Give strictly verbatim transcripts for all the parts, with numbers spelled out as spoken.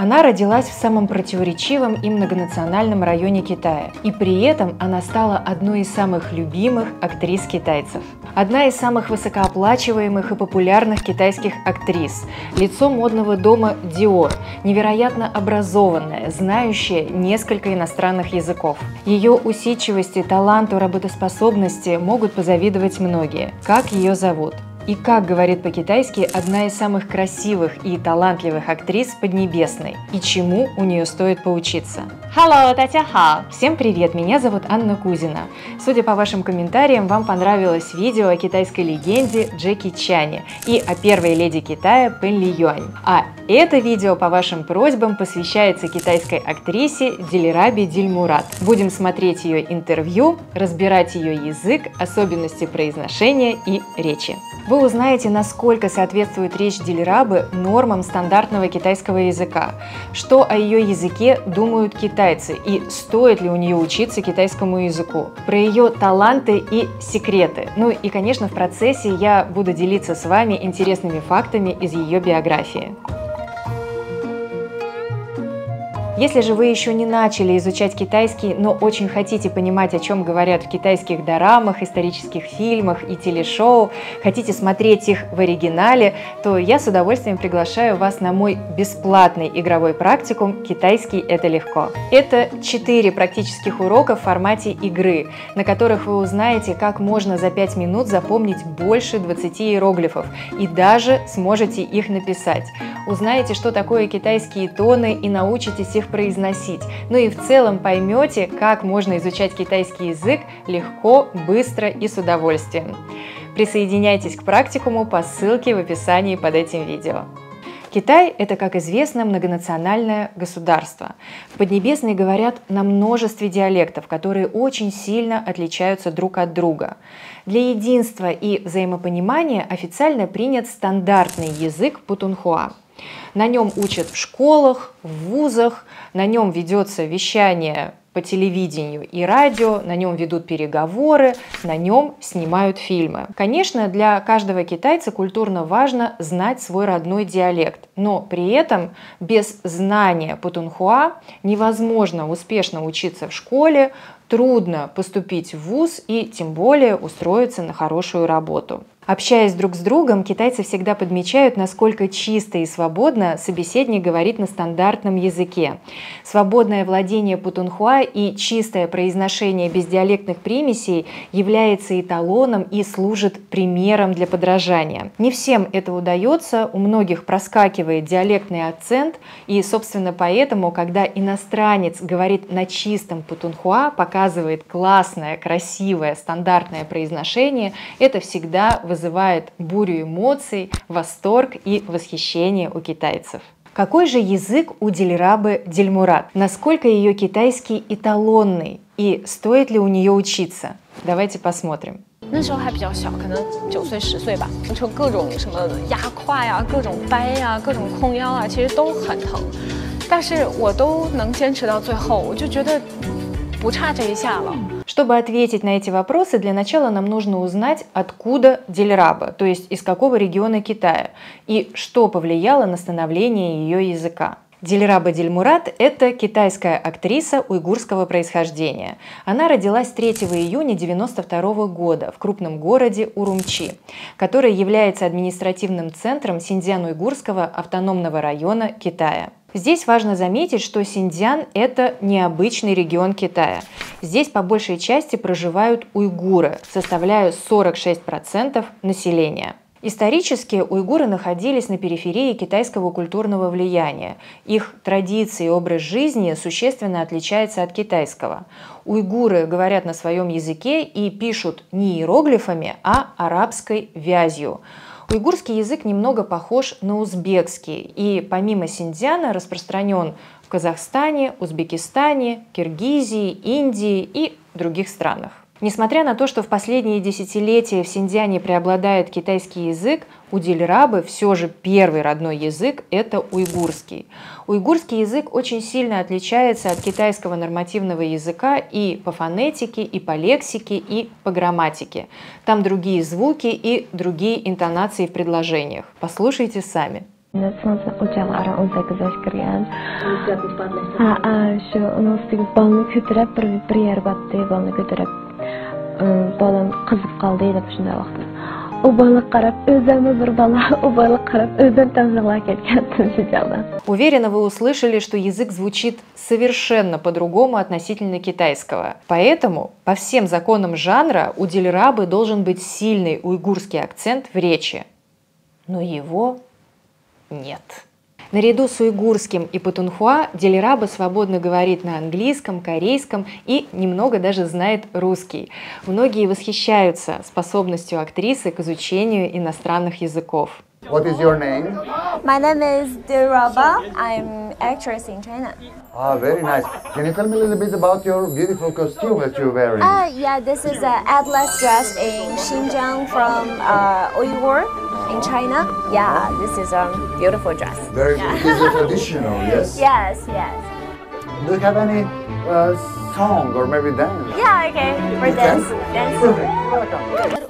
Она родилась в самом противоречивом и многонациональном районе Китая, и при этом она стала одной из самых любимых актрис китайцев. Одна из самых высокооплачиваемых и популярных китайских актрис, лицо модного дома Dior, невероятно образованная, знающая несколько иностранных языков. Ее усидчивости, таланту, работоспособности могут позавидовать многие. Как ее зовут? И как говорит по-китайски одна из самых красивых и талантливых актрис Поднебесной? И чему у нее стоит поучиться? Hello, 大家好! Всем привет, меня зовут Анна Кузина. Судя по вашим комментариям, вам понравилось видео о китайской легенде Джеки Чане и о первой леди Китая Пэн Ли Юань. А это видео по вашим просьбам посвящается китайской актрисе Дилираби Дильмурат. Будем смотреть ее интервью, разбирать ее язык, особенности произношения и речи. Вы узнаете, насколько соответствует речь Дилирабы нормам стандартного китайского языка, что о ее языке думают китайцы и стоит ли у нее учиться китайскому языку, про ее таланты и секреты. Ну и, конечно, в процессе я буду делиться с вами интересными фактами из ее биографии. Если же вы еще не начали изучать китайский, но очень хотите понимать, о чем говорят в китайских дорамах, исторических фильмах и телешоу, хотите смотреть их в оригинале, то я с удовольствием приглашаю вас на мой бесплатный игровой практикум «Китайский – это легко». Это четыре практических урока в формате игры, на которых вы узнаете, как можно за пять минут запомнить больше двадцати иероглифов и даже сможете их написать. Узнаете, что такое китайские тоны и научитесь их произносить. Ну и в целом поймете, как можно изучать китайский язык легко, быстро и с удовольствием. Присоединяйтесь к практикуму по ссылке в описании под этим видео. Китай – это, как известно, многонациональное государство. В Поднебесной говорят на множестве диалектов, которые очень сильно отличаются друг от друга. Для единства и взаимопонимания официально принят стандартный язык путунхуа. На нем учат в школах, в вузах, на нем ведется вещание по телевидению и радио, на нем ведут переговоры, на нем снимают фильмы. Конечно, для каждого китайца культурно важно знать свой родной диалект, но при этом без знания путунхуа невозможно успешно учиться в школе, трудно поступить в вуз и тем более устроиться на хорошую работу. Общаясь друг с другом, китайцы всегда подмечают, насколько чисто и свободно собеседник говорит на стандартном языке. Свободное владение путунхуа и чистое произношение без диалектных примесей является эталоном и служит примером для подражания. Не всем это удается, у многих проскакивает диалектный акцент, и, собственно, поэтому, когда иностранец говорит на чистом путунхуа, показывает классное, красивое, стандартное произношение, это всегда вызывает бурю эмоций, восторг и восхищение у китайцев. Какой же язык у Дилирабы Дильмурат? Насколько ее китайский эталонный? И стоит ли у нее учиться? Давайте посмотрим. 那时候还比较小，可能九岁十岁吧，就各种什么压胯呀、各种掰呀、各种控腰啊，其实都很疼，但是我都能坚持到最后，我就觉得不差这一下了。 Чтобы ответить на эти вопросы, для начала нам нужно узнать, откуда Дилираба, то есть из какого региона Китая, и что повлияло на становление ее языка. Дилираба Дильмурат – это китайская актриса уйгурского происхождения. Она родилась третьего июня девяносто второго года в крупном городе Урумчи, который является административным центром Синьцзян-Уйгурского автономного района Китая. Здесь важно заметить, что Синьцзян – это необычный регион Китая. Здесь по большей части проживают уйгуры, составляя сорок шесть процентов населения. Исторически уйгуры находились на периферии китайского культурного влияния. Их традиции и образ жизни существенно отличаются от китайского. Уйгуры говорят на своем языке и пишут не иероглифами, а арабской вязью. Уйгурский язык немного похож на узбекский и помимо Синьцзяна распространен в Казахстане, Узбекистане, Киргизии, Индии и других странах. Несмотря на то, что в последние десятилетия в Синьцзяне преобладает китайский язык, у Дилирабы все же первый родной язык – это уйгурский. Уйгурский язык очень сильно отличается от китайского нормативного языка и по фонетике, и по лексике, и по грамматике. Там другие звуки и другие интонации в предложениях. Послушайте сами. Sonrasında ocaqlara on sakkiz yosh kirgan. Ha, shu o'n sakkiz balni ko'tarib bir bir yerga batdi, balni ko'tarib. Balam qizib qoldi deb shunday vaqtda. U bala qarab o'zimni bir bala, u bala qarab o'zim tamzilab ketgan shu chog'da. Уверена, вы услышали, что язык звучит совершенно по-другому относительно китайского. Поэтому по всем законам жанра у Дильрабы должен быть сильный уйгурский акцент в речи. Но его нет. Наряду с уйгурским и патунхуа Дильраба свободно говорит на английском, корейском и немного даже знает русский. Многие восхищаются способностью актрисы к изучению иностранных языков. What is your name? My name is Dilraba. I'm actress in China. Ah, very nice. Can you tell me a little bit about your beautiful costume that you're wearing? Uh, yeah, this is an atlas dress in Xinjiang from uh, Uyghur in China. Yeah, this is a beautiful dress. Very good. This is traditional, yes? Yes, yes. Do you have any uh, song or maybe dance? Yeah, okay. For You dance. can? Dance. Perfect. Welcome.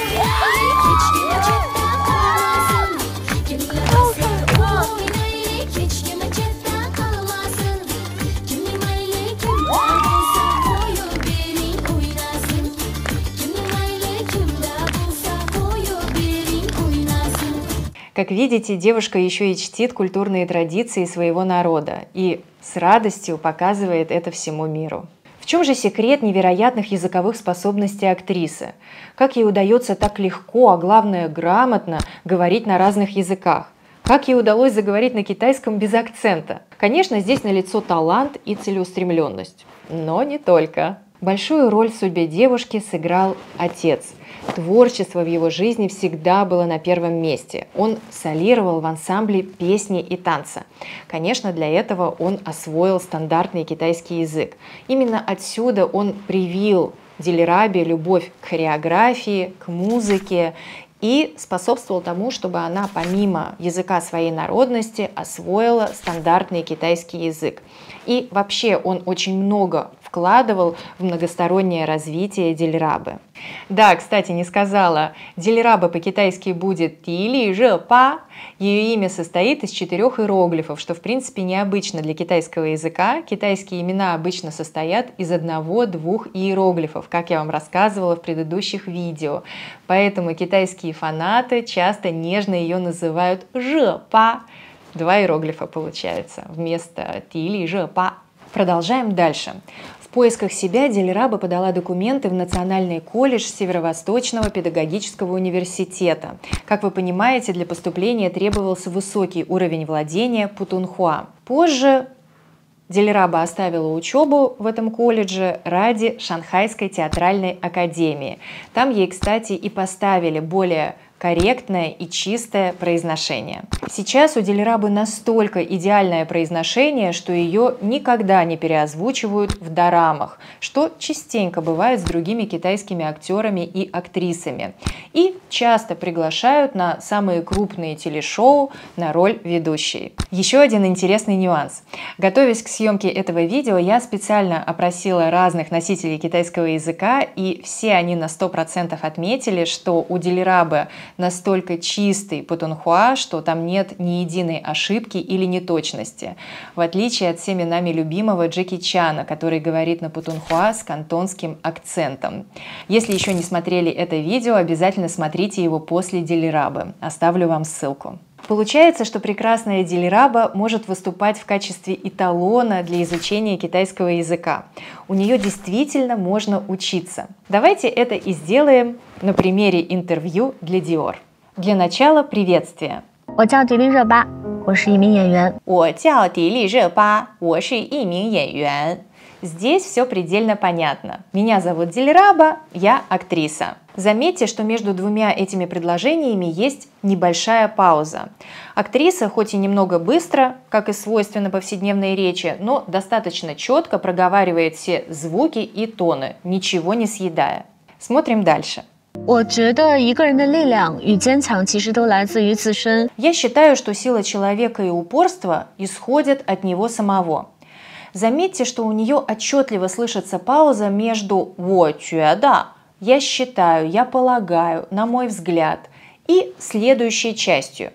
Как видите, девушка еще и чтит культурные традиции своего народа и с радостью показывает это всему миру. В чем же секрет невероятных языковых способностей актрисы? Как ей удается так легко, а главное грамотно говорить на разных языках? Как ей удалось заговорить на китайском без акцента? Конечно, здесь налицо талант и целеустремленность, но не только. Большую роль в судьбе девушки сыграл отец. Творчество в его жизни всегда было на первом месте. Он солировал в ансамбле песни и танца. Конечно, для этого он освоил стандартный китайский язык. Именно отсюда он привил Дильрабе любовь к хореографии, к музыке и способствовал тому, чтобы она помимо языка своей народности освоила стандартный китайский язык. И вообще он очень много вкладывал в многостороннее развитие Дильрабы. Да, кстати, не сказала, Дильраба по-китайски будет Тили Же Па. Ее имя состоит из четырех иероглифов, что в принципе необычно для китайского языка. Китайские имена обычно состоят из одного-двух иероглифов, как я вам рассказывала в предыдущих видео. Поэтому китайские фанаты часто нежно ее называют Же Па. Два иероглифа получается вместо Тили Же Па. Продолжаем дальше. В поисках себя Дильраба подала документы в Национальный колледж Северо-Восточного педагогического университета. Как вы понимаете, для поступления требовался высокий уровень владения путунхуа. Позже Дильраба оставила учебу в этом колледже ради Шанхайской театральной академии. Там ей, кстати, и поставили более корректное и чистое произношение. Сейчас у Дильрабы настолько идеальное произношение, что ее никогда не переозвучивают в дорамах, что частенько бывает с другими китайскими актерами и актрисами. И часто приглашают на самые крупные телешоу на роль ведущей. Еще один интересный нюанс. Готовясь к съемке этого видео, я специально опросила разных носителей китайского языка, и все они на сто процентов отметили, что у Дильрабы настолько чистый путунхуа, что там нет ни единой ошибки или неточности, в отличие от всеми нами любимого Джеки Чана, который говорит на путунхуа с кантонским акцентом. Если еще не смотрели это видео, обязательно смотрите его после Дильрабы. Оставлю вам ссылку. Получается, что прекрасная Дильраба может выступать в качестве эталона для изучения китайского языка. У нее действительно можно учиться. Давайте это и сделаем на примере интервью для Dior. Для начала приветствие. 我叫迪丽热巴，我是一名演员。 我叫迪丽热巴，我是一名演员。Здесь все предельно понятно. Меня зовут Дильраба, я актриса. Заметьте, что между двумя этими предложениями есть небольшая пауза. Актриса, хоть и немного быстро, как и свойственно повседневной речи, но достаточно четко проговаривает все звуки и тоны, ничего не съедая. Смотрим дальше. 我觉得一个人的力量与坚强其实都来自于自身。 Я считаю, что сила человека и упорство исходят от него самого. Заметьте, что у нее отчетливо слышится пауза между 我觉得, я считаю, я полагаю, на мой взгляд, и следующей частью.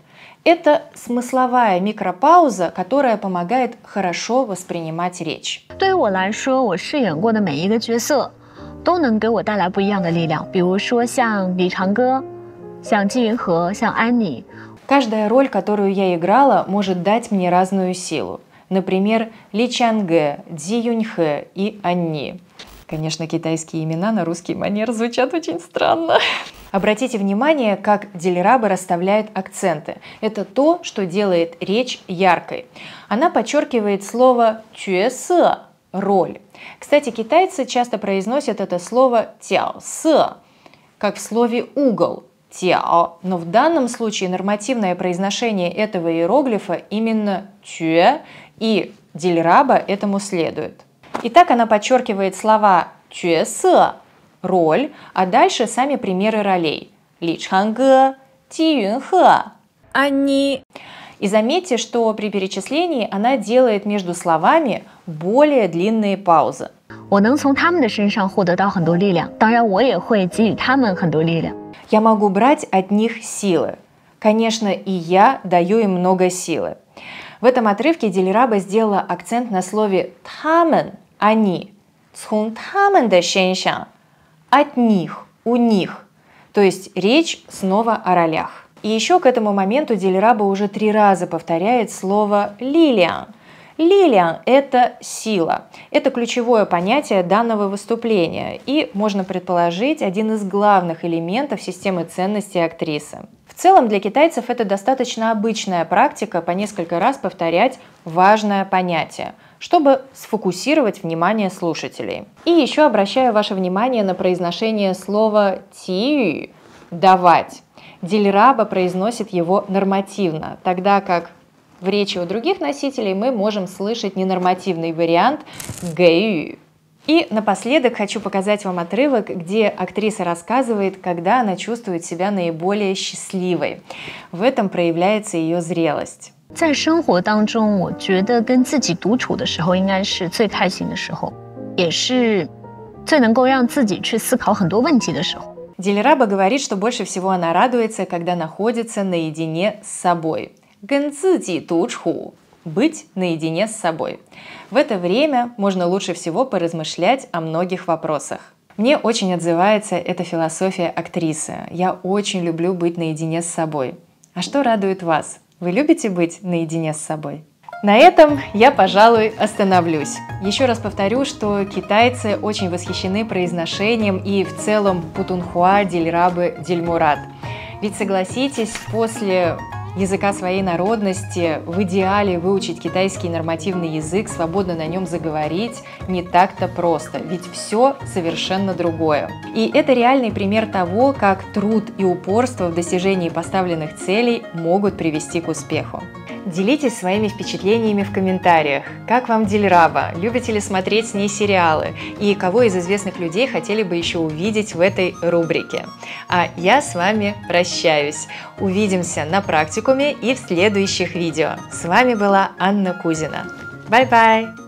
Это смысловая микропауза, которая помогает хорошо воспринимать речь. 对于我来说，我饰演过的每一个角色都能给我带来不一样的力量。比如说像李长歌，像季云和，像安妮。 Каждая роль, которую я играла, может дать мне разную силу. Например, Ли Чангэ, Цзи Юньхэ и Анни. Конечно, китайские имена на русский манер звучат очень странно. Обратите внимание, как Дильраба расставляет акценты. Это то, что делает речь яркой. Она подчеркивает слово «чуэсэ» – роль. Кстати, китайцы часто произносят это слово «тяосэ», как в слове «угол». Тяо, но в данном случае нормативное произношение этого иероглифа именно чуэ, и Дильраба этому следует. Итак, она подчеркивает слова чуэсэ – роль, а дальше сами примеры ролей. Ли Чангэ, Ти Юнхэ, Анни. И заметьте, что при перечислении она делает между словами более длинные паузы. 我能从他们的身上获得到很多力量，当然我也会给予他们很多力量。 Я могу брать от них силы. Конечно, и я даю им много силы. В этом отрывке Дильраба сделала акцент на слове «тамен» – «они». «Цхун тамен де шэньшан» – «от них», «у них». То есть речь снова о ролях. И еще к этому моменту Дильраба уже три раза повторяет слово «лилиан». Лилиан – это сила. Это ключевое понятие данного выступления и, можно предположить, один из главных элементов системы ценностей актрисы. В целом для китайцев это достаточно обычная практика по несколько раз повторять важное понятие, чтобы сфокусировать внимание слушателей. И еще обращаю ваше внимание на произношение слова «тию» – «давать». Дильраба произносит его нормативно, тогда как в речи у других носителей мы можем слышать ненормативный вариант «гэю». И напоследок хочу показать вам отрывок, где актриса рассказывает, когда она чувствует себя наиболее счастливой. В этом проявляется ее зрелость. 在生活当中，我觉得跟自己独处的时候应该是最开心的时候，也是最能够让自己去思考很多问题的时候。 Дильраба говорит, что больше всего она радуется, когда находится наедине с собой. 跟自己独处– быть наедине с собой. В это время можно лучше всего поразмышлять о многих вопросах. Мне очень отзывается эта философия актрисы. Я очень люблю быть наедине с собой. А что радует вас? Вы любите быть наедине с собой? На этом я, пожалуй, остановлюсь. Еще раз повторю, что китайцы очень восхищены произношением и в целом путунхуа Дильрабы Дильмурад. Ведь согласитесь, после языка своей народности в идеале выучить китайский нормативный язык, свободно на нем заговорить не так-то просто, ведь все совершенно другое. И это реальный пример того, как труд и упорство в достижении поставленных целей могут привести к успеху. Делитесь своими впечатлениями в комментариях. Как вам Дильраба? Любите ли смотреть с ней сериалы? И кого из известных людей хотели бы еще увидеть в этой рубрике? А я с вами прощаюсь. Увидимся на практикуме и в следующих видео. С вами была Анна Кузина. Бай-бай!